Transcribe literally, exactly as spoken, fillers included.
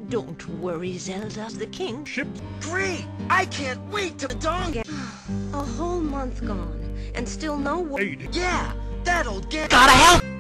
Don't worry, Zelda. The king Ship. Great! I can't wait to the dong. A whole month gone, and still no word. Aid. Yeah, that'll get. gotta help.